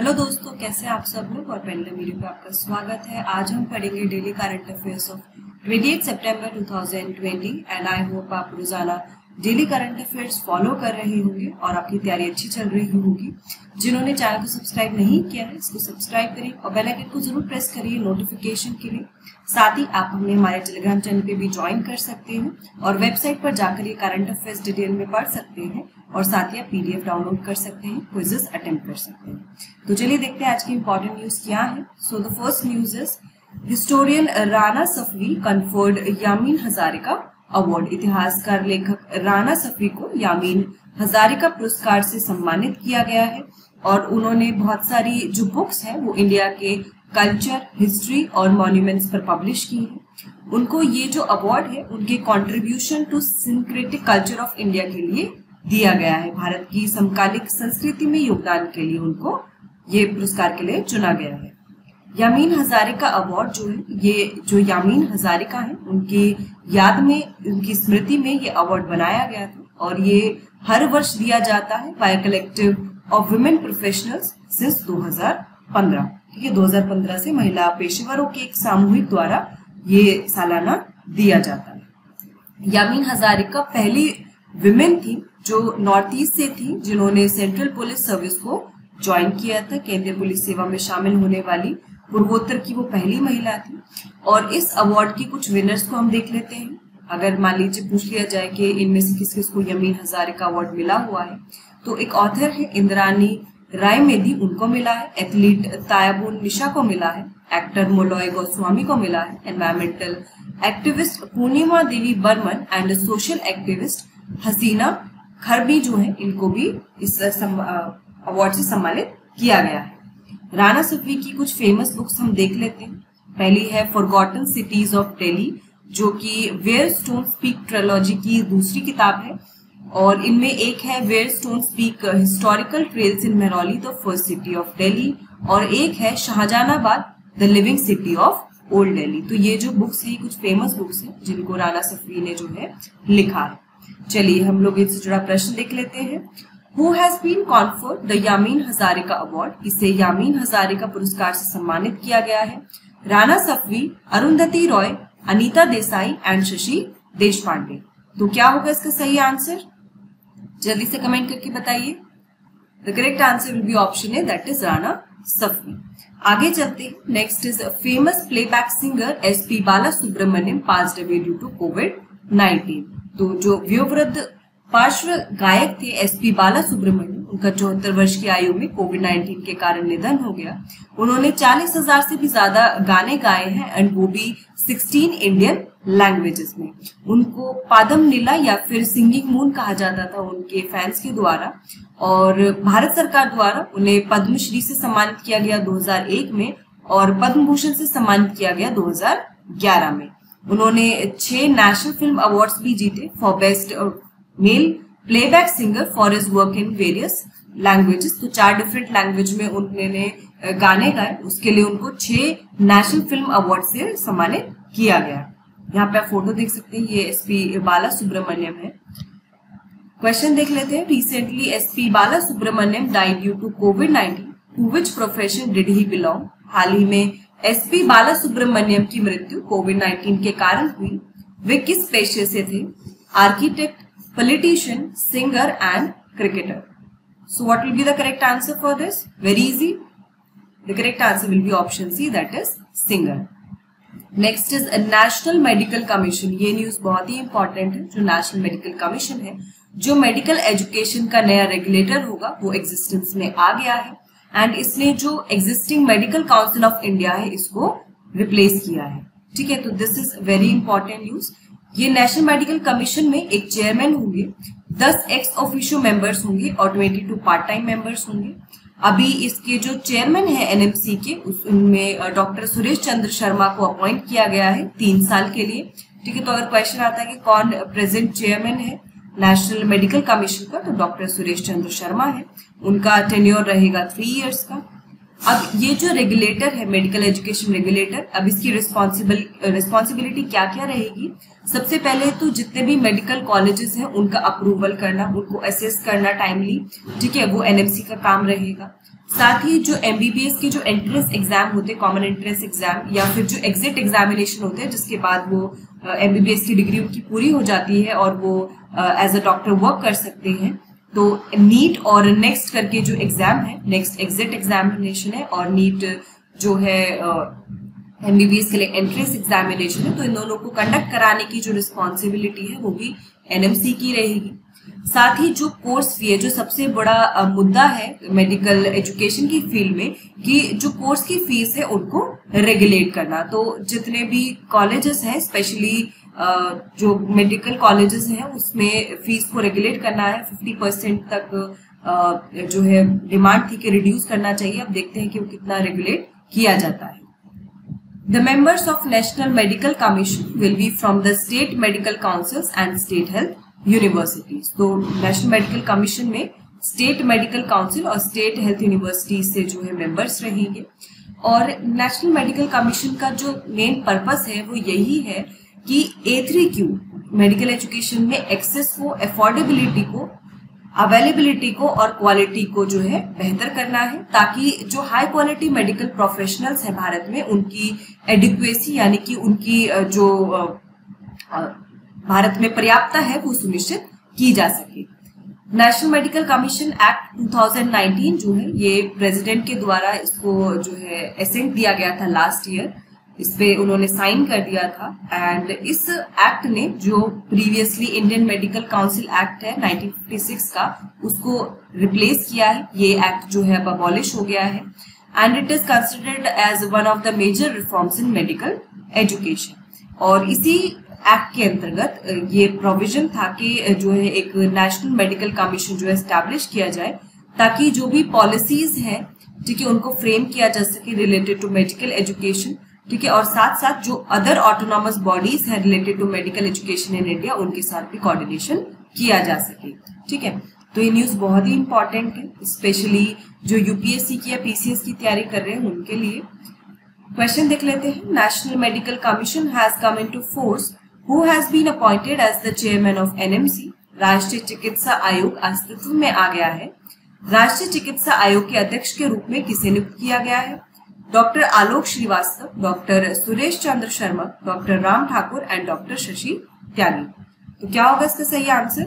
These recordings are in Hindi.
हेलो दोस्तों, कैसे हैं आप सब लोग। और पेंडुलम वीडियो पे आपका स्वागत है। आज हम पढ़ेंगे डेली करंट अफेयर्स ऑफ 28 सितंबर 2020 एंड आई होप आप रोजाना डेली करंट अफेयर्स फॉलो कर रहे होंगे और आपकी तैयारी अच्छी चल रही होगी। जिन्होंने चैनल को सब्सक्राइब नहीं किया है इसको सब्सक्राइब करें और बेल आइकन को जरूर प्रेस करिए नोटिफिकेशन के लिए। साथ ही आप हमें हमारे टेलीग्राम चैनल पे भी ज्वाइन कर सकते हैं और वेबसाइट पर जाकर ये करंट अफेयर्स डिटेल में पढ़ सकते हैं और साथ ही आप पीडीएफ डाउनलोड कर सकते हैं, क्विजेस अटेम्प्ट कर सकते हैं। तो चलिए देखते हैं आज की इंपॉर्टेंट न्यूज क्या है। So the first news is historian Rana Safvi conferred Yameen Hazarika award. इतिहासकार लेखक राना सफवी को यामीन हजारिका पुरस्कार से सम्मानित किया गया है और उन्होंने बहुत सारी जो बुक्स हैं वो इंडिया के कल्चर, हिस्ट्री और मॉन्यूमेंट्स पर पब्लिश की है। उनको ये जो अवार्ड है उनके contribution to syncretic culture of India के लिए दिया गया है। भारत की समकालिक संस्कृति में योगदान के लिए उनको ये पुरस्कार के लिए चुना गया है। यामीन हजारिका अवार्ड जो है, ये जो यामीन हजारिका है उनकी याद में, उनकी स्मृति में ये अवार्ड बनाया गया था और ये हर वर्ष दिया जाता है by collective of women professionals since 2015। ठीक है, 2015 से महिला पेशेवरों के एक सामूहिक द्वारा ये सालाना दिया जाता है। यामीन हजारिका पहली विमेन थी जो नॉर्थ ईस्ट से थी जिन्होंने सेंट्रल पुलिस सर्विस को ज्वाइन किया था। केंद्रीय पुलिस सेवा में शामिल होने वाली पूर्वोत्तर की वो पहली महिला थी। और इस अवार्ड की कुछ विनर्स को हम देख लेते हैं। अगर मान लीजिए पूछ लिया जाए कि इनमें से किस किस को यामीन हजारिका अवार्ड मिला हुआ है, तो एक ऑथर है इंद्रानी राय मेदी, उनको मिला है। एथलीट तायाबुन निशा को मिला है। एक्टर मोलॉय गोस्वामी को मिला है। Environmental activist Purnima Devi Barman and social activist Hasina Kharbhih जो है, इनको भी इस अवार्ड से सम्मानित किया गया है। राना सफवी की कुछ फेमस बुक्स हम देख लेते हैं। पहली है फॉरगॉटन सिटीज ऑफ दिल्ली, जो कि वेयर स्टोन स्पीक ट्रिलॉजी की दूसरी किताब है और इनमें एक है where stone speak historical trails in Mehrauli the first city of Delhi और एक है Shahjahanabad the living city of old Delhi. तो ये जो बुक्स है कुछ फेमस बुक्स हैं जिनको राना सफवी ने जो है लिखा है। चलिए हम लोग इससे जुड़ा प्रश्न देख लेते हैं। Who has been conferred the Yameen Hazarika award? इसे यामीन हजारिका पुरस्कार से सम्मानित किया गया है। राना सफवी, अरुंधति रॉय, अनीता देसाई एंड शशि देशपांडे। तो क्या होगा इसका सही आंसर? जल्दी से कमेंट करके बताइए। The correct answer will be option A, that is Rana Safvi. आगे चलते हैं। Next is famous playback singer SP Balasubrahmanyam passed away due to कोविड-19। तो जो वयोवृद्ध पार्श्व गायक थे एसपी बालासुब्रमण्यम, उनका 74 वर्ष की आयु में कोविड-19 के कारण निधन हो गया। उन्होंने 40,000 से भी ज्यादा गाने गाए हैं एंड वो भी 16 इंडियन लैंग्वेजेस में। उनको पादम नीला या फिर सिंगिंग मून कहा जाता था उनके फैंस के द्वारा और भारत सरकार द्वारा उन्हें पद्मश्री से सम्मानित किया गया 2001 में और पद्म भूषण से सम्मानित किया गया 2011 में। उन्होंने 6 नेशनल फिल्म अवार्ड्स भी जीते for best male playback singer for his work in various languages. तो 4 डिफरेंट लैंग्वेज में उन्होंने गाने गाए, उसके लिए उनको 6 नेशनल फिल्म अवार्ड से सम्मानित किया गया। यहाँ पे आप फोटो देख सकते हैं, ये एसपी बालासुब्रमण्यम है। क्वेश्चन देख लेते हैं। Recently SP Balasubrahmanyam died due to कोविड-19, to which profession did he belong? हाल ही में एसपी बालासुब्रमण्यम की मृत्यु कोविड-19 के कारण हुई। वे किस पेशे से थे? Architect, politician, singer and cricketer. So what will be the correct answer for this? Very easy. The correct answer will be option C, that is singer. Next is a National Medical Commission. ये न्यूज बहुत ही इंपॉर्टेंट है। जो नेशनल मेडिकल कमीशन है, जो मेडिकल एजुकेशन का नया रेगुलेटर होगा, वो एग्जिस्टेंस में आ गया है एंड इसने जो existing medical council of India है इसको रिप्लेस किया है। ठीक है, तो this is very important news. ये नेशनल मेडिकल कमीशन में एक चेयरमैन होंगे, 10 एक्स ऑफिशियो मेंबर्स होंगे और 22 पार्ट टाइम मेंबर्स होंगे। अभी इसके जो चेयरमैन है एनएमसी के, उनमें डॉक्टर सुरेश चंद्र शर्मा को अपॉइंट किया गया है 3 साल के लिए। ठीक है, तो अगर क्वेश्चन आता है कि कौन प्रेजेंट चेयरमैन है नेशनल मेडिकल कमीशन का, तो डॉक्टर सुरेश चंद्र शर्मा है। उनका टेन्योर रहेगा 3 इयर्स का। अब ये जो रेगुलेटर है, मेडिकल एजुकेशन रेगुलेटर, अब इसकी रिस्पॉन्सिबिलिटी क्या क्या रहेगी? सबसे पहले तो जितने भी मेडिकल कॉलेजेस हैं उनका अप्रूवल करना, उनको असेस करना टाइमली, ठीक है, वो एनएमसी का काम रहेगा। साथ ही जो एमबीबीएस के जो एंट्रेंस एग्जाम होते हैं, कॉमन एंट्रेंस एग्जाम या फिर जो एग्जिट एग्जामिनेशन होते हैं, जिसके बाद वो एमबीबीएस की डिग्री उनकी पूरी हो जाती है और वो एज अ डॉक्टर वर्क कर सकते हैं, तो नीट और नेक्स्ट करके जो एग्जाम है, नेक्स्ट एग्जिट एग्जामिनेशन है और नीट जो है एमबीबीएस के लिए एंट्रेंस एग्जामिनेशन है, तो इन दोनों को कंडक्ट कराने की जो रिस्पॉन्सिबिलिटी है वो भी एनएमसी की रहेगी। साथ ही जो कोर्स फी है, जो सबसे बड़ा मुद्दा है मेडिकल एजुकेशन की फील्ड में, कि जो कोर्स की फीस है उनको रेगुलेट करना। तो जितने भी कॉलेजेस हैं, स्पेशली जो मेडिकल कॉलेजेस हैं, उसमें फीस को रेगुलेट करना है। 50% तक जो है डिमांड थी कि रिड्यूस करना चाहिए, अब देखते हैं कि वो कितना रेगुलेट किया जाता है। The members of National Medical Commission will be from the state medical councils and state health universities. तो नेशनल मेडिकल कमीशन में स्टेट मेडिकल काउंसिल और स्टेट हेल्थ यूनिवर्सिटीज से जो है मेंबर्स रहेंगे। और नेशनल मेडिकल कमीशन का जो मेन पर्पस है वो यही है कि A3Q मेडिकल एजुकेशन में एक्सेस को, अफोर्डेबिलिटी को, अवेलेबिलिटी को और क्वालिटी को जो है बेहतर करना है, ताकि जो हाई क्वालिटी मेडिकल प्रोफेशनल्स हैं भारत में, उनकी एडिक्वेसी यानी कि उनकी जो भारत में पर्याप्तता है वो सुनिश्चित की जा सके। नेशनल मेडिकल कमीशन एक्ट 2019 जो है, ये प्रेसिडेंट के द्वारा इसको जो है एसेंट दिया गया था लास्ट ईयर, इस पे उन्होंने साइन कर दिया था। एंड इस एक्ट ने जो previously Indian medical council act है 1956 का, उसको रिप्लेस किया है। ये एक्ट जो है अब अबॉलिश हो गया है and it is considered as one of the major reforms in medical education. और इसी एक्ट के अंतर्गत ये प्रोविजन था कि जो है एक नेशनल मेडिकल कमीशन जो है एस्टैब्लिश किया जाए, ताकि जो भी पॉलिसीज हैं, ठीक है, उनको फ्रेम किया जा सके रिलेटेड टू मेडिकल एजुकेशन, ठीक है, और साथ साथ जो अदर ऑटोनॉमस बॉडीज है related to medical education in India, उनके साथ भी कोऑर्डिनेशन किया जा सके। ठीक है, तो ये न्यूज बहुत ही इंपॉर्टेंट है, स्पेशली जो यूपीएससी की या पीसीएस की तैयारी कर रहे हैं उनके लिए। क्वेश्चन देख लेते हैं। National medical commission has come into force, who has been appointed as the chairman of NMC. राष्ट्रीय चिकित्सा आयोग अस्तित्व में आ गया है। राष्ट्रीय चिकित्सा आयोग के अध्यक्ष के रूप में किसे नियुक्त किया गया है? Doctor Alok Srivastava, doctor Suresh Chandra Sharma, doctor Ram Thakur and doctor Shashi Tyagi. तो क्या होगा इसका सही answer?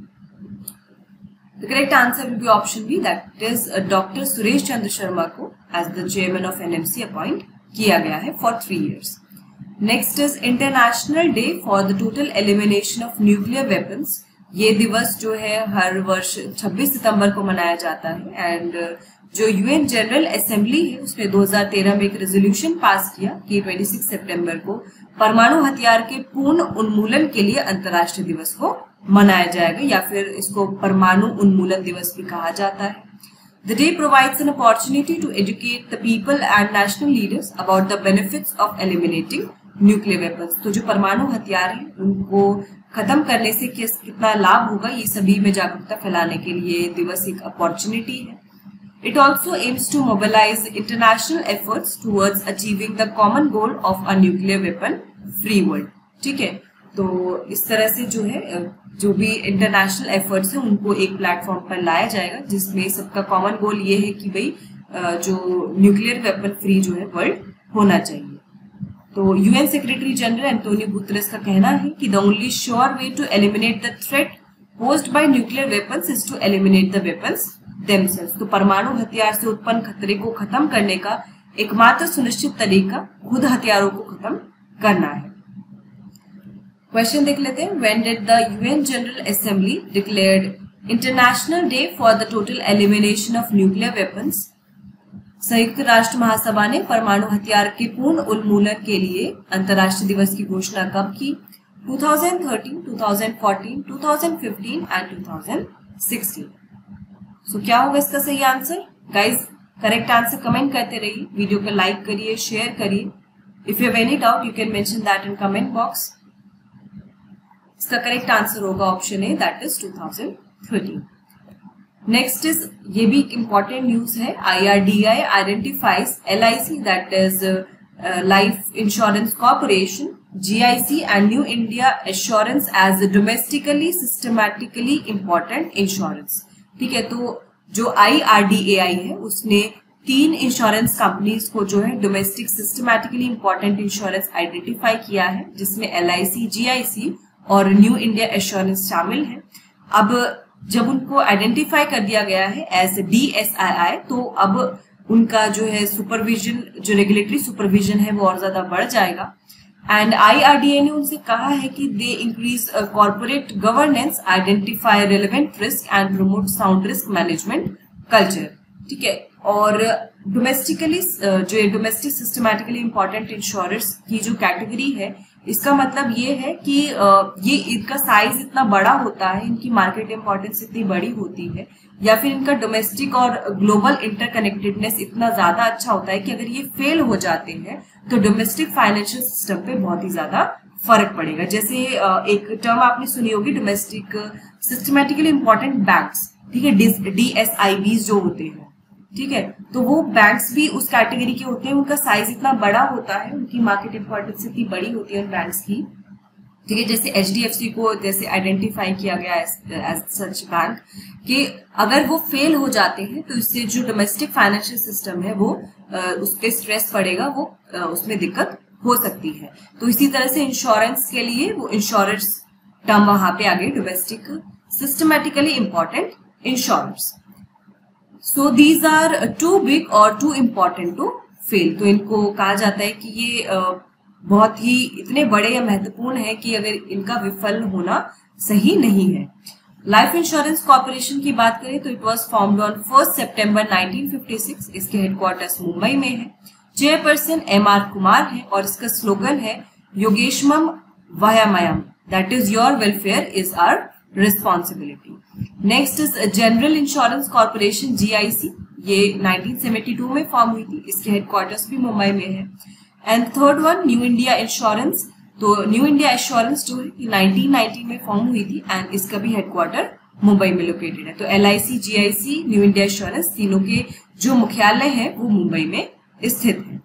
The correct answer will be option B, that is doctor Suresh Chandra Sharma को as the chairman of NMC appoint किया गया है for 3 years। Next is international day for the total elimination of nuclear weapons. ये दिवस जो है हर वर्ष 26 सितंबर को मनाया जाता है एंड जो यूएन जनरल असेंबली है उसने 2013 में एक रेजोल्यूशन पास किया कि 26 सितंबर को परमाणु हथियार के पूर्ण उन्मूलन के लिए अंतर्राष्ट्रीय दिवस को मनाया जाएगा, या फिर इसको परमाणु उन्मूलन दिवस भी कहा जाता है। The day provides an opportunity to educate the people and national leaders about the benefits of eliminating nuclear weapons। तो जो परमाणु हथियार है उनको खत्म करने से कितना लाभ होगा, ये सभी में जागरूकता फैलाने के लिए दिवस एक अपॉर्चुनिटी है। It also aims to mobilize international efforts towards achieving the common goal of a nuclear weapon free world। ठीक है, तो इस तरह से जो है जो भी इंटरनेशनल एफर्ट्स हैं उनको एक प्लेटफॉर्म पर लाया जाएगा, जिसमें सबका कॉमन गोल ये है कि भाई जो न्यूक्लियर वेपन फ्री जो है वर्ल्ड होना चाहिए। तो UN secretary general Antonio Guterres का कहना है कि the only sure way to eliminate the threat posed by nuclear weapons is to eliminate the weapons themselves. तो परमाणु हथियार से उत्पन्न खतरे को खत्म करने का एकमात्र सुनिश्चित तरीका खुद हथियारों को खत्म करना है। क्वेश्चन देख लेते हैं। When did the UN General Assembly declared International Day for the total elimination of nuclear weapons? संयुक्त राष्ट्र महासभा ने परमाणु हथियार के पूर्ण उन्मूलन के लिए अंतर्राष्ट्रीय दिवस की घोषणा कब की? 2013, 2014, 2015 एंड 2016। सो क्या होगा इसका सही answer? Guys correct answer comment करते रहिए, वीडियो को लाइक करिए, शेयर करिए। If you have any doubt you can mention that in comment box. इसका करेक्ट आंसर होगा option A, that is 2013। Next is, ये भी एक इंपॉर्टेंट न्यूज है। IRDAI identifies LIC, that is life insurance corporation, GIC and new India assurance as domestically systematically important insurance. ठीक है, तो जो IRDAI है उसने 3 इंश्योरेंस कंपनीज को जो है domestic systematically important insurance identify किया है, जिसमें LIC, GIC और न्यू इंडिया एश्योरेंस शामिल है। अब जब उनको आइडेंटिफाई कर दिया गया है एज DSII, तो अब उनका जो है सुपरविजन, जो रेगुलेटरी सुपरविजन है वो और ज्यादा बढ़ जाएगा। एंड IRDAI ने उनसे कहा है कि they increase corporate governance, identify relevant risk and promote sound risk management culture. ठीक है, और डोमेस्टिकली जो डोमेस्टिक सिस्टमैटिकली इंपॉर्टेंट इंश्योरेंस की जो कैटेगरी है, इसका मतलब ये है कि ये इनका साइज इतना बड़ा होता है, इनकी मार्केट इंपॉर्टेंस इतनी बड़ी होती है, या फिर इनका डोमेस्टिक और ग्लोबल इंटरकनेक्टेडनेस इतना ज्यादा अच्छा होता है कि अगर ये फेल हो जाते हैं तो डोमेस्टिक फाइनेंशियल सिस्टम पे बहुत ही ज्यादा फर्क पड़ेगा। जैसे एक टर्म आपने सुनी होगी, डोमेस्टिक सिस्टमैटिकली इंपॉर्टेंट बैंक्स, ठीक है, DSIBs जो होते हैं, ठीक है, तो वो बैंक्स भी उस कैटेगरी के होते हैं, उनका साइज इतना बड़ा होता है, उनकी मार्केट इंपॉर्टेंस इतनी बड़ी होती है उन बैंक्स की, ठीक है। जैसे HDFC को जैसे आइडेंटिफाई किया गया एज सच बैंक कि अगर वो फेल हो जाते हैं तो इससे जो डोमेस्टिक फाइनेंशियल सिस्टम है वो उस पर स्ट्रेस पड़ेगा, वो उसमें दिक्कत हो सकती है। तो इसी तरह से इंश्योरेंस के लिए वो इंश्योरेंस टर्म वहां पे आगे domestic systematically important insurance. So these are too big और टू इम्पॉर्टेंट टू फेल। तो इनको कहा जाता है कि ये बहुत ही इतने बड़े या महत्वपूर्ण है कि अगर इनका विफल होना सही नहीं है। लाइफ इंश्योरेंस कॉर्पोरेशन की बात करें तो इट वाज फॉर्म्ड ऑन 1 सितंबर 1956। इसके हेडक्वार्टर्स मुंबई में है। चेयरपर्सन MR कुमार है और इसका स्लोगन है योगेशमम वयमयम, that is your welfare is our responsibility. Next is general insurance corporation GIC, ये 1972 में फॉर्म हुई थी, इसके हेडक्वार्टर्स भी मुंबई में है। And third one new India insurance, तो न्यू इंडिया इंश्योरेंस जो है 1990 में फॉर्म हुई थी एंड इसका भी हेडक्वार्टर मुंबई में लोकेटेड है। तो LIC, GIC, new India insurance तीनों के जो मुख्यालय है वो मुंबई में स्थित है।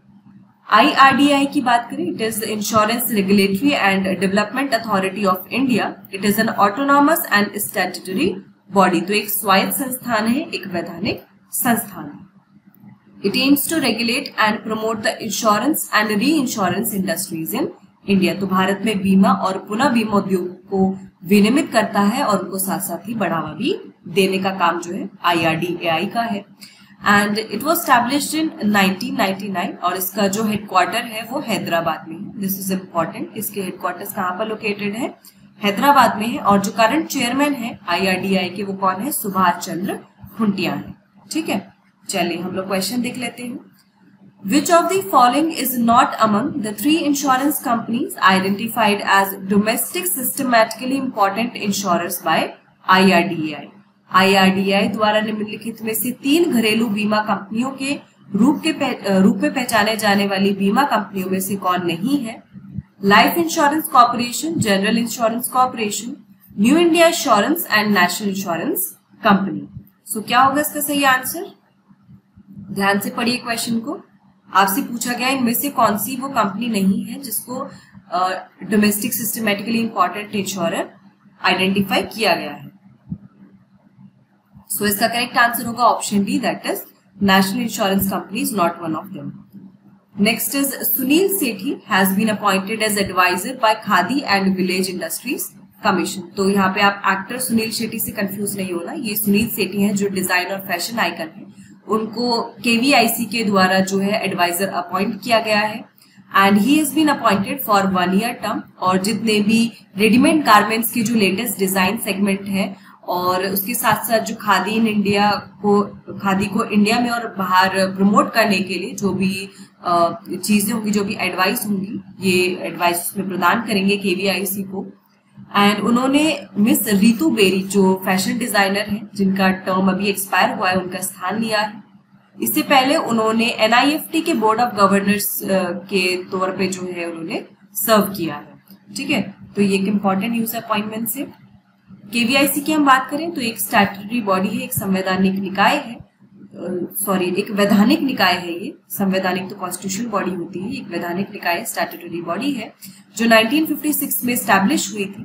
IRDAI की बात करें, it is insurance regulatory and development authority of India. It is an autonomous and statutory body, तो एक स्वायत्त संस्थान है, एक वैधानिक संस्थान है। It aims to regulate and promote the insurance and reinsurance industries in India। तो भारत में बीमा और पुनः बीमा उद्योग को विनियमित करता है और उनको साथ साथ ही बढ़ावा भी देने का काम जो है IRDAI का है। And it was established in 1999 और इसका जो हेडक्वार्टर है वो हैदराबाद में है। दिस इज इम्पोर्टेंट, इसके हेडक्वार्टर्स कहाँ पर लोकेटेड है? हैदराबाद में है। और जो करंट चेयरमैन है IRDAI के वो कौन है? सुभाष चंद्र खुंटिया है। ठीक है, चलिए हम लोग क्वेश्चन देख लेते हैं। Which of the following is not among the 3 insurance companies identified as domestic systematically important insurers by IRDAI? IRDAI द्वारा निम्नलिखित में से 3 घरेलू बीमा कंपनियों के रूप में पहचाने जाने वाली बीमा कंपनियों में से कौन नहीं है? Life insurance corporation, general insurance corporation, new India insurance and national insurance company. So क्या होगा इसका सही आंसर? ध्यान से पढ़िए क्वेश्चन को। आपसे पूछा गया इनमें से कौन सी वो कंपनी नहीं है जिसको domestic systematically important insurer identify किया गया है। सो इसका करेक्ट आंसर होगा option D, that is national insurance company is not one of them. Next is Sunil Sethi has been appointed as advisor by Khadi and village industries commission. तो यहाँ पे आप एक्टर सुनील शेट्टी से कंफ्यूज नहीं होना, ये सुनील सेठी हैं जो डिजाइन और फैशन आइकन है, उनको KVIC के द्वारा जो है एडवाइजर अपॉइंट किया गया है and he has been appointed for 1 year term. और जितने भी रेडीमेड गारमेंट्स के जो लेटेस्ट डिजाइन सेगमेंट है और उसके साथ साथ जो खादी को इंडिया में और बाहर प्रमोट करने के लिए जो भी चीजें होंगी, जो भी एडवाइस होंगी, ये एडवाइस उसमें प्रदान करेंगे KVIC को। एंड उन्होंने मिस रितु बेरी जो फैशन डिजाइनर हैं, जिनका टर्म अभी एक्सपायर हुआ है, उनका स्थान लिया है। इससे पहले उन्होंने NIFT के बोर्ड ऑफ गवर्नर्स के तौर पे जो है उन्होंने सर्व किया है। ठीक है, तो ये एक इंपॉर्टेंट न्यूज अपॉइंटमेंट से। KVIC की हम बात करें तो एक स्टैट्यूटरी बॉडी है, एक संवैधानिक निकाय है, एक वैधानिक निकाय है। ये संवैधानिक तो कॉन्स्टिट्यूशनल बॉडी होती है, एक वैधानिक निकाय स्टैट्यूटरी बॉडी है जो 1956 में स्टैब्लिश हुई थी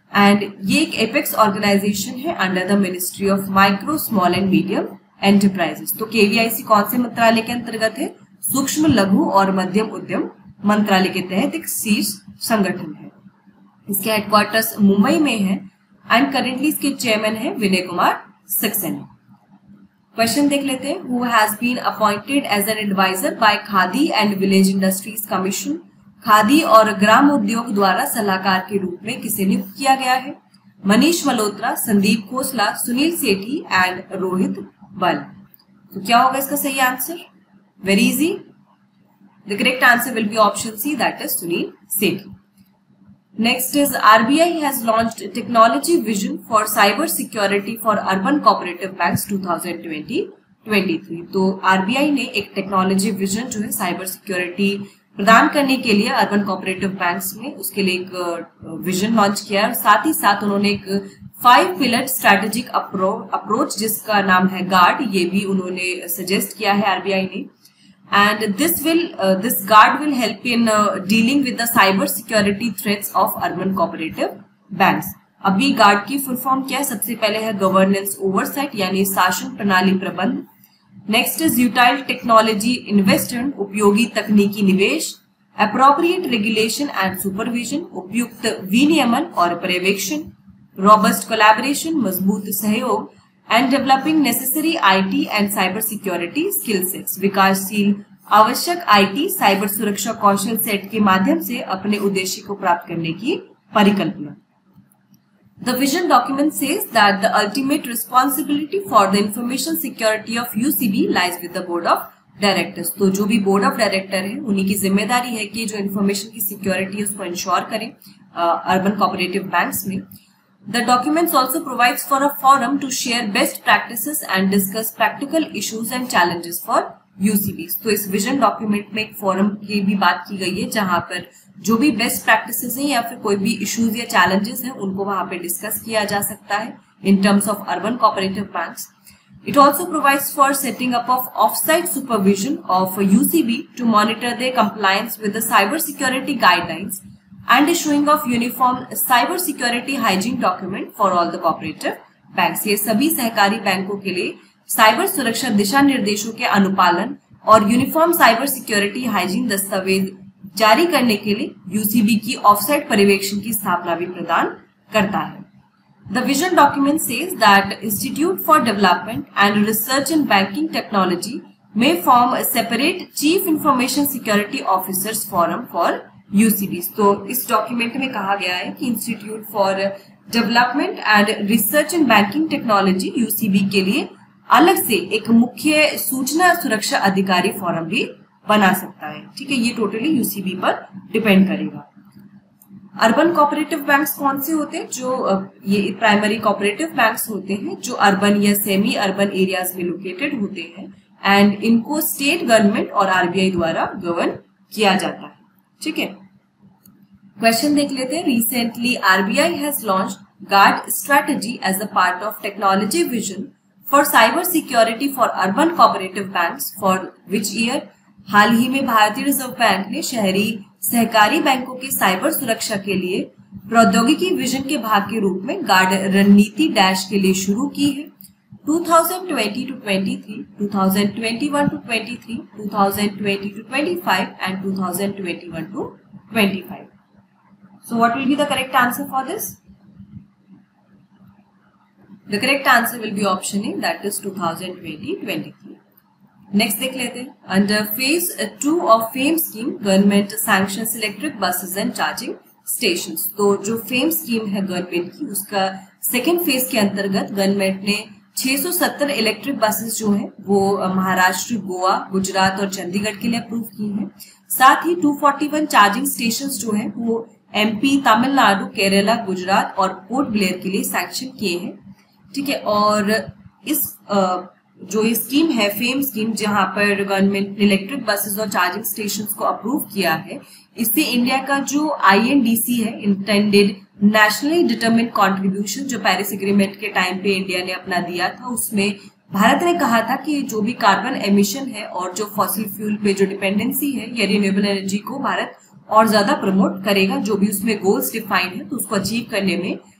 एंड ये एक एपेक्स ऑर्गेनाइजेशन है under the ministry of micro small and medium enterprises. तो केवीआईसी कौन से मंत्रालय के अंतर्गत है? सूक्ष्म लघु और मध्यम उद्यम मंत्रालय के तहत एक शीर्ष संगठन है। इसके हेडक्वार्टर्स मुंबई में है एंड करेंटली इसके चेयरमैन है विनय कुमार सक्सेना। क्वेश्चन देख लेते हैं। Who has been appointed as an advisor by Khadi and village industries commission. Khadi और ग्राम उद्योग द्वारा सलाहकार के रूप में किसे नियुक्त किया गया है? मनीष मल्होत्रा, संदीप खोसला, सुनील सेठी एंड रोहित बल। तो क्या होगा इसका सही answer? Very easy. The correct answer will be option C, that is Sunil Sethi. Next is RBI has launched technology vision for cyber security for urban cooperative banks 2020-23। तो RBI ने एक टेक्नोलॉजी विजन जो है साइबर सिक्योरिटी प्रदान करने के लिए अर्बन कोऑपरेटिव बैंक्स में उसके लिए एक विजन लॉन्च किया है। साथ ही साथ उन्होंने एक 5 पिलर स्ट्रैटेजिक अप्रोच जिसका नाम है गार्ड, ये भी उन्होंने सजेस्ट किया है RBI ने। And this guard will help in dealing with the cyber security threats of urban cooperative banks। अभी गार्ड की फुल फॉर्म क्या है? सबसे पहले है गवर्नेंस ओवरसाइट यानी शासन प्रणाली प्रबंध। Next is utile technology investment, उपयोगी तकनीकी निवेश। अप्रोप्रिएट रेगुलेशन एंड सुपरविजन, उपयुक्त विनियमन और पर्यवेक्षण। रॉबस्ट कोलैबोरेशन, मजबूत सहयोग। And developing necessary IT and cyber security skill sets, विकासशील आवश्यक आईटी साइबर सुरक्षा कौशल सेट के माध्यम से अपने उद्देश्य को प्राप्त करने की परिकल्पना। The vision document says that the ultimate responsibility for the information security of UCB lies with the board of directors. तो जो भी बोर्ड ऑफ डायरेक्टर है उन्हीं की जिम्मेदारी है कि जो इन्फॉर्मेशन की सिक्योरिटी है उसको इंश्योर करें अर्बन कोऑपरेटिव बैंक्स में। The documents also provides for a forum to share best practices and discuss practical issues and challenges for UCBs। तो इस विजन डॉक्यूमेंट में एक फोरम की भी बात की गई है जहां पर जो भी बेस्ट प्रैक्टिसेस हैं या फिर कोई भी इश्यूज या चैलेंजेस हैं उनको वहां पे डिस्कस किया जा सकता है in terms of urban cooperative banks. It also provides for setting up of off-site supervision of UCB to monitor their compliance with the cyber security guidelines and issuing of uniform cyber security hygiene document for all the cooperative banks। ये सभी सहकारी बैंकों के लिए साइबर सुरक्षा दिशा निर्देशों के अनुपालन और यूनिफॉर्म साइबर सिक्योरिटी हाइजीन दस्तावेज जारी करने के लिए यूसीबी की ऑफसाइट पर्यवेक्षण की स्थापना भी प्रदान करता है। The vision document says that Institute for Development and Research in Banking Technology may form a separate Chief Information Security Officers Forum for UCBs। तो इस डॉक्यूमेंट में कहा गया है कि institute for development and research in banking technology UCB के लिए अलग से एक मुख्य सूचना सुरक्षा अधिकारी फोरम भी बना सकता है। ठीक है, ये टोटली यूसीबी पर डिपेंड करेगा। अर्बन कोऑपरेटिव बैंक्स कौन से होते हैं? जो ये प्राइमरी कोऑपरेटिव बैंक्स होते हैं जो अर्बन या सेमी अर्बन एरियाज में लोकेटेड होते हैं एंड इनको स्टेट गवर्नमेंट और आरबीआई द्वारा गवर्न किया जाता है। ठीक है, क्वेश्चन देख लेते हैं। Recently RBI has launched guard strategy as a part of technology vision for cyber security for urban cooperative banks for which year. हाल ही में भारतीय रिजर्व बैंक ने शहरी सहकारी बैंकों की साइबर सुरक्षा के लिए प्रौद्योगिकी विजन के भाग के रूप में गार्ड रणनीति डैश के लिए शुरू की है। 2020-23, 2021-23, 2020-25 and 2021-25। So what will be the correct answer for this? The correct answer will be option A, that is 2020-23। Next देख लेते हैं। Under phase 2 of FAME scheme government sanctions electric buses and charging stations. तो जो फेम स्कीम है गवर्नमेंट की उसका सेकेंड फेज के अंतर्गत गवर्नमेंट ने 670 इलेक्ट्रिक बसेस जो हैं वो महाराष्ट्र, गोवा, गुजरात और चंडीगढ़ के लिए अप्रूव की हैं। साथ ही 241 चार्जिंग स्टेशंस जो हैं वो एमपी, तमिलनाडु, केरला, गुजरात और पोर्ट ब्लेयर के लिए सैंक्शन किए हैं। ठीक है, और इस जो ये स्कीम है फेम स्कीम जहां पर गवर्नमेंट ने इलेक्ट्रिक बसेस और चार्जिंग स्टेशंस को अप्रूव किया है, इससे इंडिया का जो आईएनडीसी है इंटेंडेड नेशनली डिटरमिन्ड कंट्रीब्यूशन जो पेरिस एग्रीमेंट के टाइम पे इंडिया ने अपना दिया था, उसमें भारत ने कहा था कि जो भी कार्बन एमिशन है और जो फॉसिल फ्यूल पे जो डिपेंडेंसी है या रिन्यूएबल एनर्जी को भारत और ज्यादा प्रमोट करेगा। जो भी उसमें गोल्स डिफाइंड है तो उसको अचीव करने में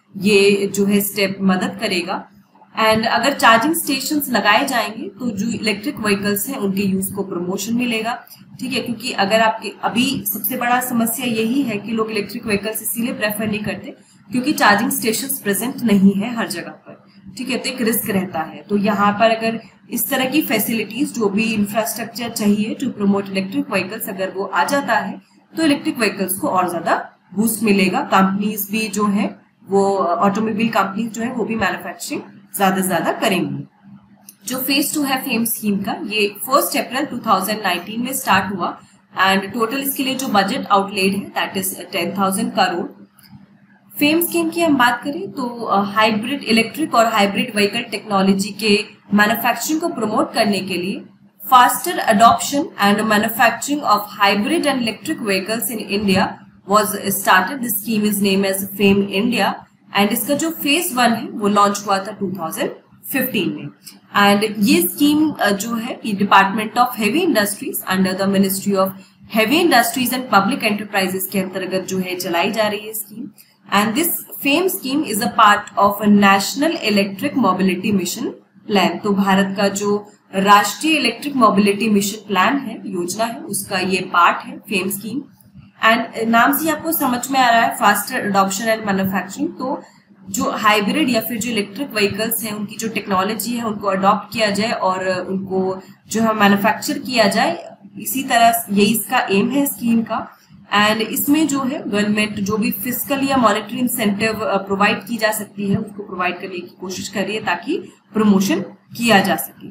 ये जो है स्टेप मदद करेगा। एंड अगर चार्जिंग स्टेशंस लगाए जाएंगे तो जो इलेक्ट्रिक व्हीकल्स हैं उनके यूज को प्रमोशन मिलेगा, ठीक है, क्योंकि अगर आपके अभी सबसे बड़ा समस्या यही है कि लोग इलेक्ट्रिक व्हीकल्स इसीलिए प्रेफर नहीं करते क्योंकि चार्जिंग स्टेशंस प्रेजेंट नहीं है हर जगह पर, ठीक है, तो एक रिस्क रहता है। तो यहाँ पर अगर इस तरह की फैसिलिटीज, जो भी इंफ्रास्ट्रक्चर चाहिए टू प्रमोट इलेक्ट्रिक व्हीकल्स, अगर वो आ जाता है तो इलेक्ट्रिक व्हीकल्स को और ज्यादा बूस्ट मिलेगा। कंपनीज भी जो है वो ऑटोमोबाइल कंपनीज जो है वो भी मैन्युफैक्चरिंग ज्यादा से ज्यादा करेंगी। जो फेज 2 है फेम स्कीम का, ये 1 अप्रैल 2019 में स्टार्ट हुआ एंड टोटल इसके लिए जो बजट आउटलेड है that is 10,000 crore. FAME scheme की हम बात करें तो हाइब्रिड इलेक्ट्रिक और हाइब्रिड व्हीकल टेक्नोलॉजी के मैन्युफैक्चरिंग को प्रमोट करने के लिए faster adoption and manufacturing of hybrid and electric vehicles in India was started. This scheme is named as FAME India and इसका जो फेज 1 है वो लॉन्च हुआ था 2015 में। एंड ये स्कीम जो है ये department of heavy industries under the ministry of heavy industries and public enterprises के अंतर्गत जो है चलाई जा रही है scheme. And this FAME scheme is a part of a national electric mobility mission plan. तो भारत का जो राष्ट्रीय इलेक्ट्रिक मोबिलिटी मिशन प्लान है, योजना है, उसका ये पार्ट है फेम स्कीम। एंड नाम से आपको समझ में आ रहा है फास्टर अडॉप्शन एंड मैन्युफैक्चरिंग। तो जो हाइब्रिड या फिर जो इलेक्ट्रिक व्हीकल्स हैं उनकी जो टेक्नोलॉजी है उनको अडॉप्ट किया जाए और उनको जो है मैन्युफैक्चर किया जाए, इसी तरह यही इसका एम है स्कीम का। एंड इसमें जो है गवर्नमेंट जो भी फिजिकल या मॉनेटरी इंसेंटिव प्रोवाइड की जा सकती है उसको प्रोवाइड करने की कोशिश कर रही है ताकि प्रमोशन किया जा सके।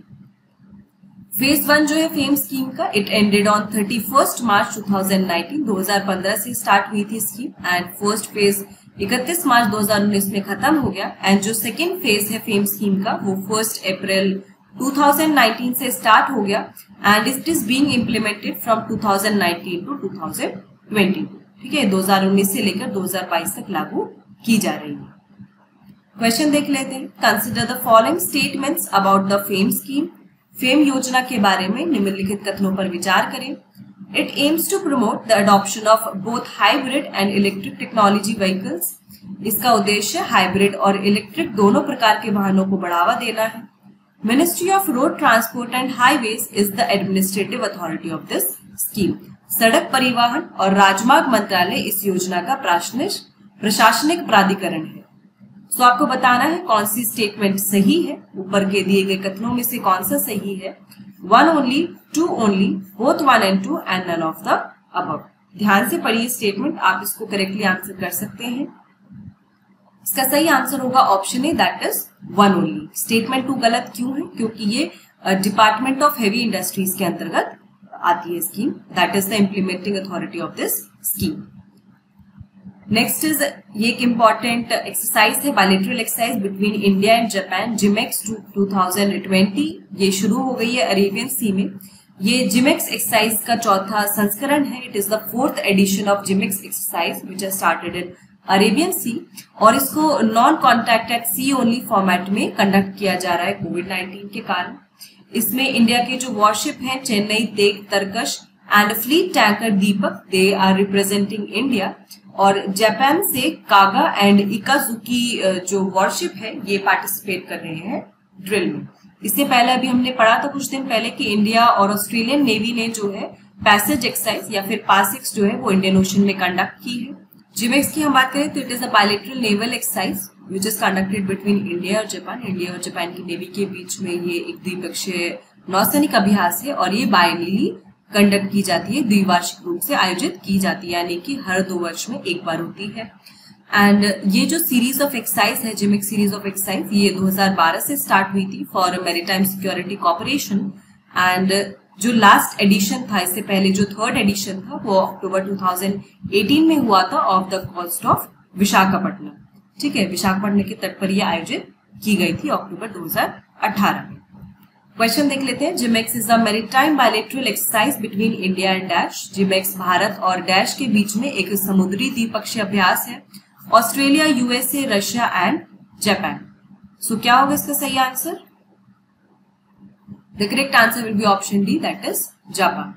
फेज 1 जो है फेम स्कीम का, इट एंडेड ऑन 31 मार्च 2019, 2015 से स्टार्ट हुई थी स्कीम एंड फर्स्ट फेज 31 मार्च 2019 में खत्म हो गया। एंड जो सेकेंड फेज है फेम स्कीम का वो 1 अप्रैल 2019 से स्टार्ट हो गया and it is being implemented from 2019 to 2022, ठीक है, 2019 से लेकर 2022 तक लागू की जा रही है। क्वेश्चन देख लेते हैं। Consider the following statements about the FAME scheme. FAME योजना के बारे में निम्नलिखित कथनों पर विचार करें। It aims to promote the adoption of both hybrid and electric technology vehicles. इसका उद्देश्य हाइब्रिड और इलेक्ट्रिक दोनों प्रकार के वाहनों को बढ़ावा देना है। Ministry of road transport and highways is the administrative authority of this scheme. सड़क परिवहन और राजमार्ग मंत्रालय इस योजना का प्रशासनिक प्राधिकरण है। तो आपको बताना है कौन सी स्टेटमेंट सही है। ऊपर के दिए गए कथनों में से कौन सा सही है। 1 only, 2 only, both 1 and 2 and none of the above। ध्यान से पढ़िए स्टेटमेंट, आप इसको करेक्टली आंसर कर सकते हैं। इसका सही आंसर होगा option A that is 1 only। Statement 2 गलत क्यों है? क्योंकि ये डिपार्टमेंट ऑफ हेवी इंडस्ट्रीज के अंतर्गत आती है scheme, that is the implementing authority of this scheme. Next is ये एक इम्पॉर्टेंट एक्सरसाइज है, bilateral exercise between India and Japan, JIMEX 2020। ये शुरू हो गई है अरेबियन सी में। ये जिमेक्स एक्सरसाइज का चौथा संस्करण है। It is the 4th edition of JIMEX exercise which has started in Arabian Sea और इसको non contact at sea only format में कंडक्ट किया जा रहा है कोविड-19 के कारण। इसमें इंडिया के जो वॉरशिप हैं Chennai, Teg, Tarkash and fleet tanker Deepak, they are representing India. और जापान से कागा एंड इकाजुकी जो वॉरशिप है ये पार्टिसिपेट कर रहे हैं ड्रिल में। इससे पहले अभी हमने पढ़ा था कुछ दिन पहले कि इंडिया और ऑस्ट्रेलियन नेवी ने जो है पैसेज एक्सरसाइज या फिर पासिक्स जो है वो इंडियन ओशन में कंडक्ट की है। जिमेक्स की हम बात करें तो it is a bilateral naval exercise which is conducted between India और जापान। इंडिया और जापान की नेवी के बीच में ये एक द्विपक्षीय नौसैनिक अभ्यास है और ये बायनली कंडक्ट की जाती है, द्विवार्षिक रूप से आयोजित की जाती है, यानी कि हर 2 वर्ष में एक बार होती है। एंड ये जो सीरीज ऑफ एक्सरसाइज है, जिमिक सीरीज ऑफ एक्सरसाइज, ये 2012 से स्टार्ट हुई थी for maritime security corporation. And जो लास्ट एडिशन था, इससे पहले जो 3rd एडिशन था वो अक्टूबर 2018 में हुआ था off the coast of Visakhapatnam, ठीक है, विशाखापट्टनम के तट पर यह आयोजित की गई थी अक्टूबर 2018 में। क्वेश्चन देख लेते हैं। JIMEX is the maritime bilateral exercise between India and dash. JIMEX Bharat और डैश के बीच में एक समुद्री द्विपक्षीय अभ्यास है, Australia, USA, Russia and Japan. So क्या होगा इसका सही answer? The correct answer will be option D, that is Japan.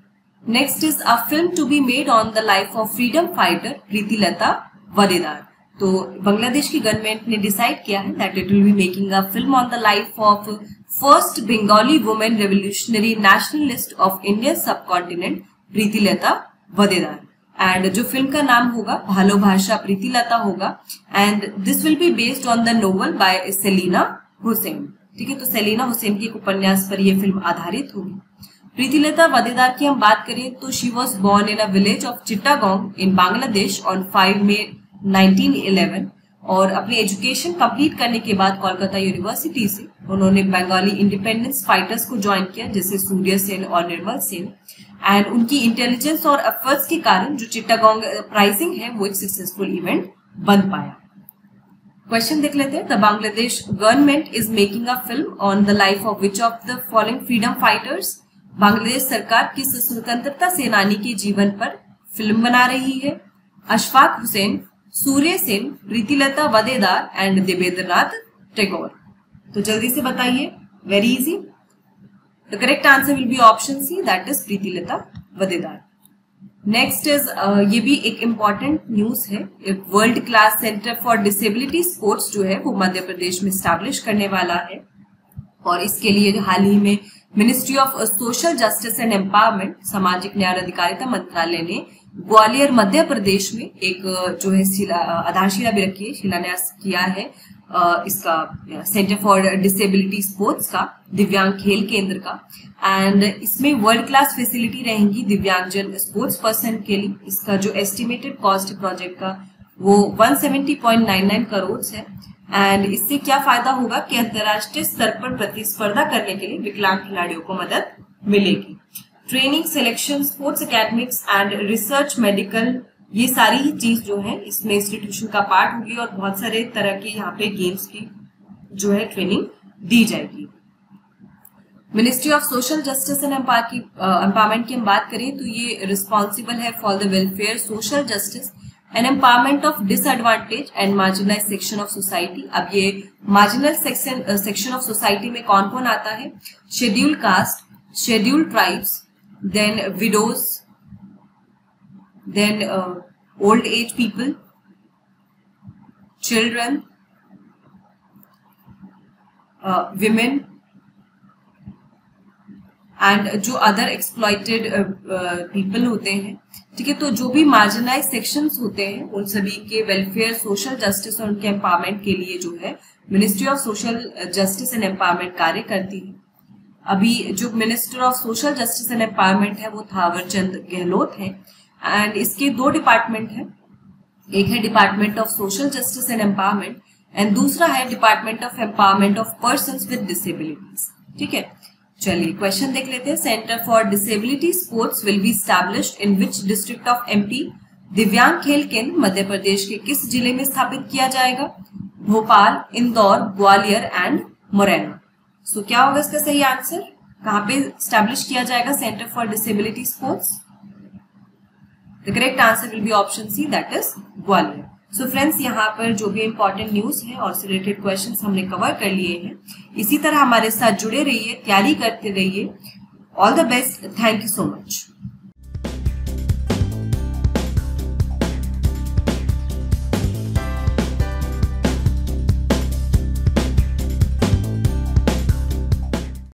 Next is a film to be made on the life of freedom fighter Pritilata Waddedar. तो बांग्लादेश की गवर्नमेंट ने डिसाइड किया है that it will be making a film on the life of first Bengali women revolutionary nationalist of Indian subcontinent Pritilata Waddedar. And जो फिल्म का नाम होगा भालो भाषा प्रीतिलता होगा and this will be based on the novel by Selina Hossain. ठीक है, तो सेलिना हुसैन के एक उपन्यास पर यह फिल्म आधारित होगी। प्रीतिलता वदेदार की हम बात करें तो she was born in a village of Chittagong in Bangladesh on 5 May 1911 और अपनी एजुकेशन कंप्लीट करने के बाद कोलकाता यूनिवर्सिटी से उन्होंने बंगाली इंडिपेंडेंस फाइटर्स को ज्वाइन किया जैसे सूर्य सेन और निर्मल सेन। एंड उनकी इंटेलिजेंस और एफर्ट्स के कारण जो चिट्टागोंग अपराइजिंग है वो एक सक्सेसफुल इवेंट बन पाया। क्वेश्चन देख लेते हैं। The Bangladesh government is making a film on the life of which of the following freedom fighters. Bangladesh सरकार किस स्वतंत्रता सेनानी के जीवन पर फिल्म बना रही है? अशफाक हुसैन, सूर्य सेन, प्रीतिलता वदेदार एंड देवेंद्रनाथ टैगोर। तो जल्दी से बताइए, very easy. The correct answer will be option C, that is Pritilata Waddedar. Next is ये भी एक इम्पॉर्टेंट न्यूज है। एक world class centre for disability sports जो है वो मध्य प्रदेश में स्टैब्लिश करने वाला है और इसके लिए हाल ही में ministry of social justice and empowerment सामाजिक न्याय और अधिकारिता मंत्रालय ने ग्वालियर मध्य प्रदेश में एक जो है आधारशिला भी रखी है, शिलान्यास किया है इसका सेंटर फॉर डिसेबिलिटी स्पोर्ट्स का, दिव्यांग खेल केंद्र का। एंड इसमें वर्ल्ड क्लास फैसिलिटी रहेंगी दिव्यांगजन स्पोर्ट्स पर्सन के लिए। इसका जो एस्टिमेटेड कॉस्ट प्रोजेक्ट का वो 170.99 करोड़ है। एंड इससे क्या फायदा होगा कि अंतर्राष्ट्रीय स्तर पर प्रतिस्पर्धा करने के लिए विकलांग खिलाड़ियों को मदद मिलेगी। Training, selection, sports academics and research, medical, ये सारी ही चीज जो है इसमें इंस्टीट्यूशन का पार्ट होगी और बहुत सारे तरह के यहाँ पे गेम्स की जो है ट्रेनिंग दी जाएगी। Ministry of social justice and empowerment की हम बात करें तो ये रिस्पॉन्सिबल है for the welfare, social justice and empowerment of disadvantage and marginalize section of society. अब ये मार्जिनल सेक्शन ऑफ सोसाइटी में कौन कौन आता है? Schedule caste, schedule tribes, then widows, then old age people, children, women and जो अदर एक्सप्लॉइटेड पीपल होते हैं। ठीक है, तो जो भी मार्जिनलाइज सेक्शंस होते हैं उन सभी के वेलफेयर, सोशल जस्टिस और उनके एम्पावरमेंट के लिए जो है ministry of social justice and empowerment कार्य करती है। अभी जो minister of social justice and empowerment है वो थावर चंद गहलोत है एंड इसके दो डिपार्टमेंट हैं, एक है department of social justice and empowerment and दूसरा है department of empowerment of persons with disabilities. ठीक है, चलिए क्वेश्चन देख लेते हैं। Centre for disability sports will be established in which district of MP. दिव्यांग खेल केंद्र मध्य प्रदेश के किस जिले में स्थापित किया जाएगा? भोपाल, इंदौर, ग्वालियर एंड मुरैना। सो क्या होगा इसका सही आंसर? कहाँ पे एस्टैब्लिश किया जाएगा centre for disability sports? The correct answer will be option C, that is Gwalior. So friends, यहाँ पर जो भी important न्यूज है और से रिलेटेड क्वेश्चंस हमने कवर कर लिए हैं। इसी तरह हमारे साथ जुड़े रहिए, तैयारी करते रहिए। All the best, thank you so much.